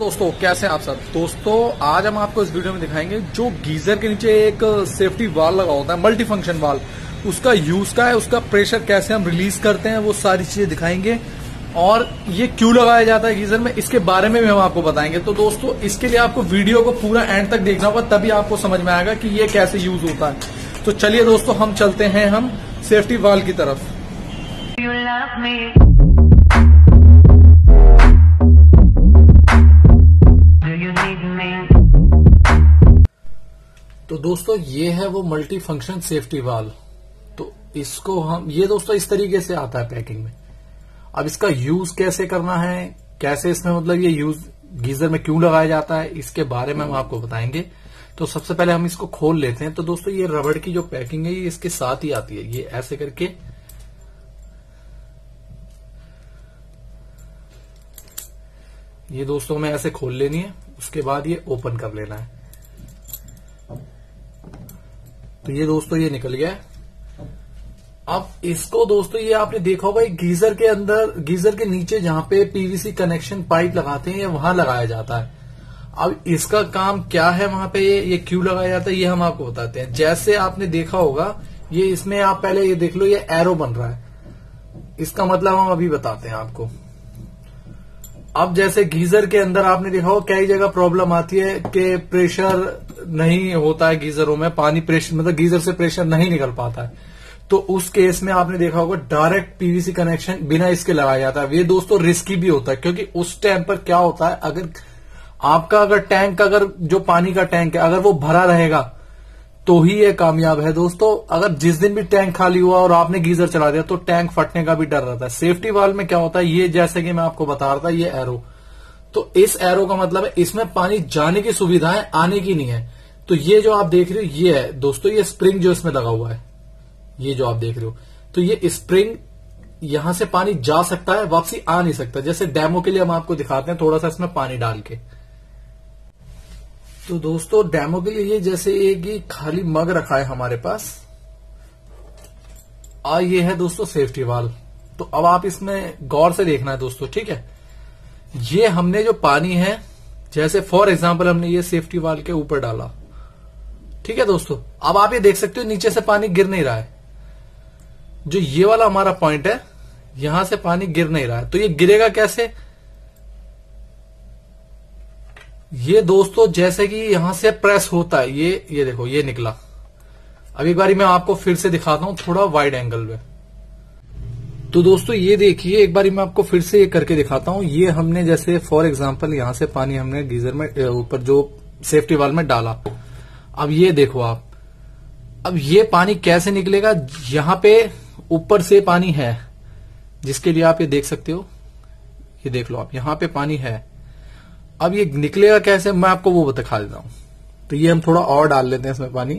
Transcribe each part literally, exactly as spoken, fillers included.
दोस्तों कैसे हैं आप सब। दोस्तों आज हम आपको इस वीडियो में दिखाएंगे जो गीजर के नीचे एक सेफ्टी वाल्व लगा होता है, मल्टी फंक्शन वाल्व, उसका यूज का है, उसका प्रेशर कैसे हम रिलीज करते हैं, वो सारी चीजें दिखाएंगे और ये क्यों लगाया जाता है गीजर में, इसके बारे में भी हम आपको बताएंगे। तो दोस्तों इसके लिए आपको वीडियो को पूरा एंड तक देखना होगा, तभी आपको समझ में आएगा कि ये कैसे यूज होता है। तो चलिए दोस्तों हम चलते हैं हम सेफ्टी वाल्व की तरफ। तो दोस्तों ये है वो मल्टी फंक्शन सेफ्टी वाल्व। तो इसको हम ये दोस्तों इस तरीके से आता है पैकिंग में। अब इसका यूज कैसे करना है, कैसे इसमें मतलब ये यूज गीजर में क्यों लगाया जाता है, इसके बारे में हम आपको बताएंगे। तो सबसे पहले हम इसको खोल लेते हैं। तो दोस्तों ये रबड़ की जो पैकिंग है ये इसके साथ ही आती है। ये ऐसे करके ये दोस्तों हमें ऐसे खोल लेनी है, उसके बाद ये ओपन कर लेना है। तो ये दोस्तों ये निकल गया है। अब इसको दोस्तों ये आपने देखा होगा गीजर के अंदर, गीजर के नीचे जहां पे पीवीसी कनेक्शन पाइप लगाते हैं, ये वहां लगाया जाता है। अब इसका काम क्या है वहां पे, ये ये क्यों लगाया जाता है, ये हम आपको बताते हैं। जैसे आपने देखा होगा ये इसमें आप पहले ये देख लो, ये एरो बन रहा है, इसका मतलब हम अभी बताते हैं आपको। अब जैसे गीजर के अंदर आपने देखा हो कई जगह प्रॉब्लम आती है कि प्रेशर नहीं होता है गीजरों में, पानी प्रेशर मतलब गीजर से प्रेशर नहीं निकल पाता है। तो उस केस में आपने देखा होगा डायरेक्ट पीवीसी कनेक्शन बिना इसके लगाया जाता है। ये दोस्तों रिस्की भी होता है, क्योंकि उस टाइम पर क्या होता है, अगर आपका अगर टैंक, अगर जो पानी का टैंक है अगर वो भरा रहेगा तो ही ये कामयाब है दोस्तों। अगर जिस दिन भी टैंक खाली हुआ और आपने गीजर चला दिया तो टैंक फटने का भी डर रहता है। सेफ्टी वाल्व में क्या होता है, ये जैसे कि मैं आपको बता रहा था, ये एरो, तो इस एरो का मतलब है इसमें पानी जाने की सुविधा है, आने की नहीं है। तो ये जो आप देख रहे हो ये है दोस्तों, ये स्प्रिंग जो इसमें लगा हुआ है, ये जो आप देख रहे हो, तो ये स्प्रिंग, यहां से पानी जा सकता है, वापसी आ नहीं सकता। जैसे डेमो के लिए हम आपको दिखाते हैं थोड़ा सा इसमें पानी डाल के। तो दोस्तों डेमो के लिए ये जैसे एक ही खाली मग रखा है हमारे पास, और ये है दोस्तों सेफ्टी वाल्व। तो अब आप इसमें गौर से देखना है दोस्तों, ठीक है। ये हमने जो पानी है, जैसे फॉर एग्जांपल हमने ये सेफ्टी वाल्व के ऊपर डाला, ठीक है दोस्तों। अब आप ये देख सकते हो नीचे से पानी गिर नहीं रहा है। जो ये वाला हमारा पॉइंट है, यहां से पानी गिर नहीं रहा है। तो ये गिरेगा कैसे, ये दोस्तों जैसे कि यहां से प्रेस होता है, ये ये देखो ये निकला। अब एक बारी मैं आपको फिर से दिखाता हूं थोड़ा वाइड एंगल में। तो दोस्तों ये देखिए एक बारी मैं आपको फिर से ये करके दिखाता हूं। ये हमने जैसे फॉर एग्जांपल यहां से पानी हमने गीजर में ऊपर जो सेफ्टी वाल्व में डाला। अब ये देखो आप, अब ये पानी कैसे निकलेगा, यहां पे ऊपर से पानी है, जिसके लिए आप ये देख सकते हो, ये देख लो आप, यहां पे पानी है। अब ये निकलेगा कैसे, मैं आपको वो दिखा देता हूं। तो ये हम थोड़ा और डाल लेते हैं इसमें पानी।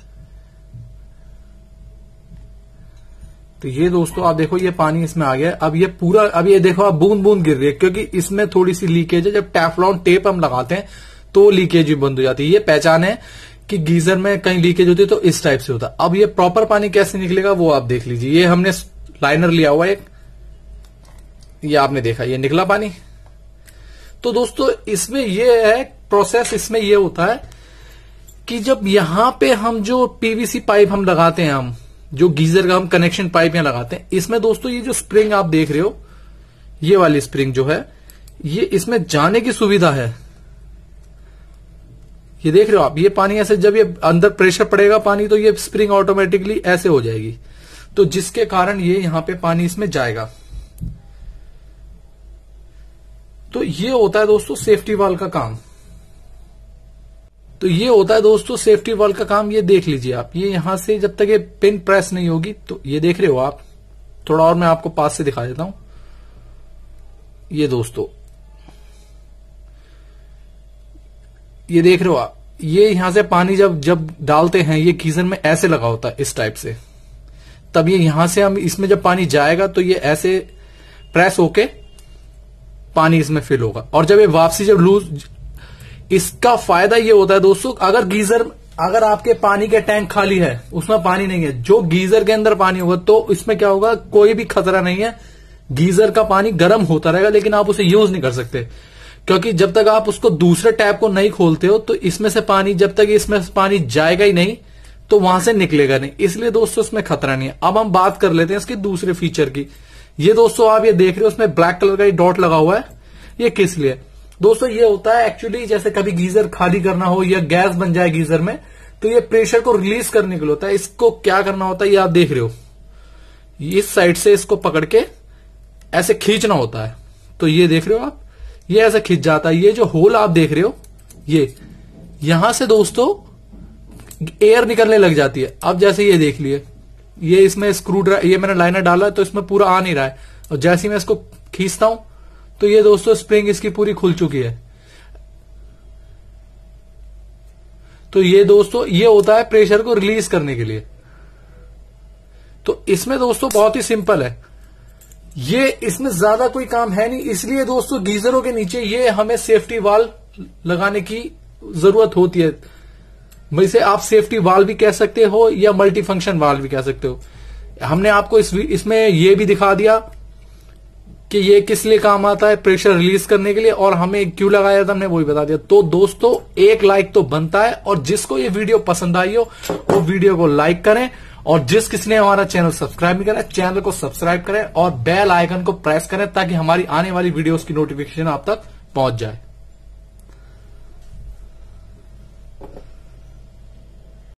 तो ये दोस्तों आप देखो ये पानी इसमें आ गया। अब ये पूरा, अब ये देखो आप बूंद बूंद गिर रही है, क्योंकि इसमें थोड़ी सी लीकेज है। जब टेफ्लॉन टेप हम लगाते हैं तो लीकेज भी बंद हो जाती है। ये पहचान है कि गीजर में कहीं लीकेज होती है, तो इस टाइप से होता है। अब ये प्रॉपर पानी कैसे निकलेगा वो आप देख लीजिए। ये हमने लाइनर लिया हुआ एक, ये आपने देखा ये निकला पानी। तो दोस्तों इसमें ये है प्रोसेस, इसमें ये होता है कि जब यहां पे हम जो पीवीसी पाइप हम लगाते हैं, हम जो गीजर का हम कनेक्शन पाइप यहां लगाते हैं, इसमें दोस्तों ये जो स्प्रिंग आप देख रहे हो, ये वाली स्प्रिंग जो है, ये इसमें जाने की सुविधा है। ये देख रहे हो आप, ये पानी ऐसे जब ये अंदर प्रेशर पड़ेगा पानी, तो ये स्प्रिंग ऑटोमेटिकली ऐसे हो जाएगी, तो जिसके कारण ये यहां पे पानी इसमें जाएगा। तो ये होता है दोस्तों सेफ्टी वाल्व का काम। तो ये होता है दोस्तों सेफ्टी वाल्व का काम। ये देख लीजिए आप, ये यहां से जब तक ये पिन प्रेस नहीं होगी, तो ये देख रहे हो आप, थोड़ा और मैं आपको पास से दिखा देता हूं। ये दोस्तों ये देख रहे हो आप, ये यहां से पानी जब जब डालते हैं, ये गीजर में ऐसे लगा होता है इस टाइप से। तब ये यहां से हम इसमें जब पानी जाएगा तो ये ऐसे प्रेस होके पानी इसमें फिल होगा। और जब ये वापसी जब लूज, इसका फायदा ये होता है दोस्तों, अगर गीजर, अगर आपके पानी के टैंक खाली है, उसमें पानी नहीं है, जो गीजर के अंदर पानी होगा, तो इसमें क्या होगा, कोई भी खतरा नहीं है। गीजर का पानी गर्म होता रहेगा, लेकिन आप उसे यूज नहीं कर सकते। क्योंकि जब तक आप उसको दूसरे टैप को नहीं खोलते हो तो इसमें से पानी, जब तक इसमें से पानी जाएगा ही नहीं तो वहां से निकलेगा नहीं। इसलिए दोस्तों इसमें खतरा नहीं है। अब हम बात कर लेते हैं इसके दूसरे फीचर की। ये दोस्तों आप ये देख रहे हो उसमें ब्लैक कलर का ये डॉट लगा हुआ है, ये किस लिए दोस्तों? ये होता है एक्चुअली जैसे कभी गीजर खाली करना हो या गैस बन जाए गीजर में, तो ये प्रेशर को रिलीज करने के लिए होता है। इसको क्या करना होता है, ये आप देख रहे हो, इस साइड से इसको पकड़ के ऐसे खींचना होता है। तो ये देख रहे हो आप, ये ऐसे खींच जाता है। ये जो होल आप देख रहे हो, ये यहां से दोस्तों एयर निकलने लग जाती है। अब जैसे ये देख लिए, ये इसमें स्क्रू ड्राइवर, ये मैंने लाइनर डाला है तो इसमें पूरा आ नहीं रहा है, और जैसे ही मैं इसको खींचता हूं तो ये दोस्तों स्प्रिंग इसकी पूरी खुल चुकी है। तो ये दोस्तों ये होता है प्रेशर को रिलीज करने के लिए। तो इसमें दोस्तों बहुत ही सिंपल है, ये इसमें ज्यादा कोई काम है नहीं। इसलिए दोस्तों गीजरों के नीचे ये हमें सेफ्टी वाल्व लगाने की जरूरत होती है। वैसे आप सेफ्टी वाल्व भी कह सकते हो या मल्टी फंक्शन वाल्व भी कह सकते हो। हमने आपको इस इसमें ये भी दिखा दिया कि ये किस लिए काम आता है, प्रेशर रिलीज करने के लिए, और हमें क्यों लगाया था हमने वो भी बता दिया। तो दोस्तों एक लाइक तो बनता है, और जिसको ये वीडियो पसंद आई हो वो वीडियो को लाइक करें, और जिस किसी ने हमारा चैनल सब्सक्राइब नहीं करा चैनल को सब्सक्राइब करें और बेल आइकन को प्रेस करें ताकि हमारी आने वाली वीडियोस की नोटिफिकेशन आप तक पहुंच जाए।